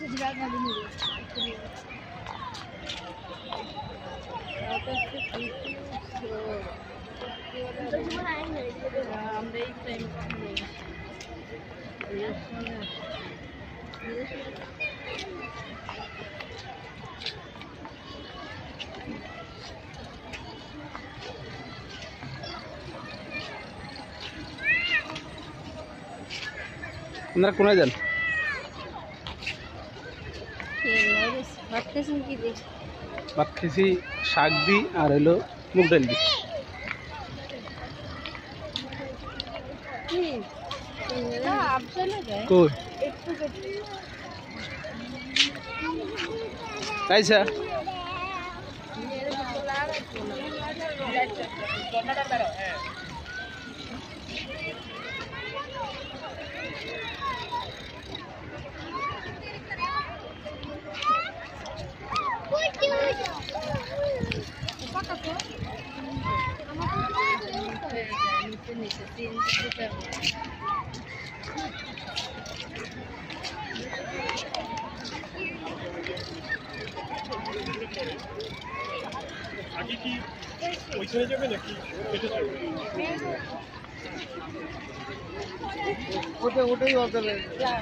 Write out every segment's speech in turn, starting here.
আপনারা কোনায় যান? ভাত খেয়েছি শাক দি আর হলো মুগ ডাল দি। কই আইসা আগে কি ওইখানে যাবে নাকি ওটাই বলতে হবে।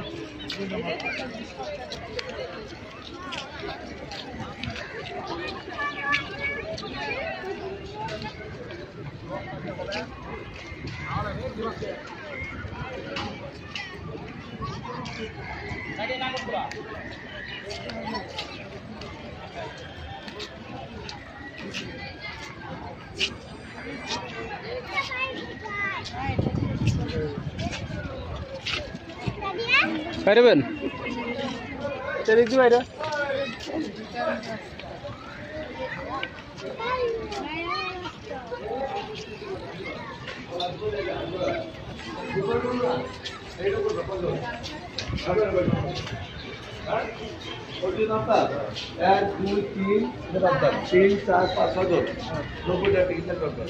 পারবেন চলে দিই বাইরে এক দুই তিন 3 4 5 6 90 টাকা টিকিট করতে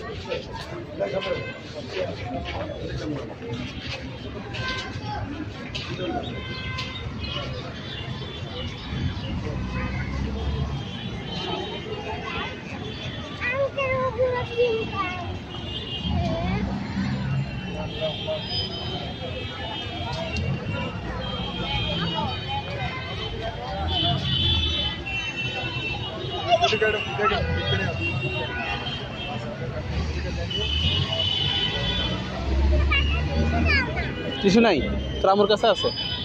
কিছু নাই তোর আমার কাছে আছে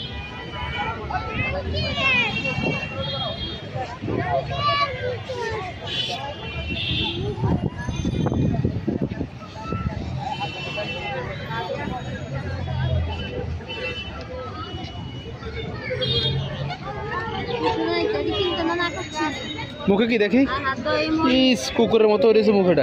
মুখে কি দেখি ইস কুকুরের মতো হয়েছে মুখটা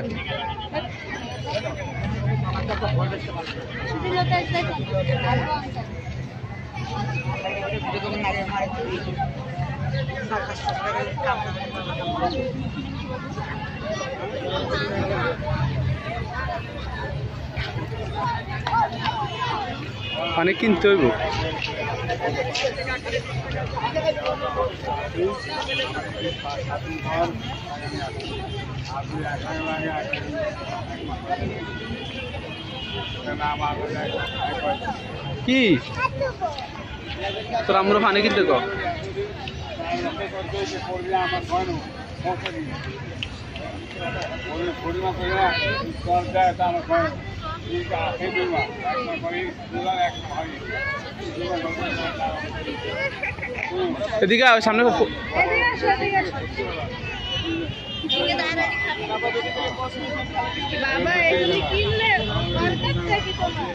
পানি কিনতে হইব কি তোর আমরা পানি কিনতে কো এদিকে সামনে বাবা এগুলি কিনলে দরকার থাকে তোমার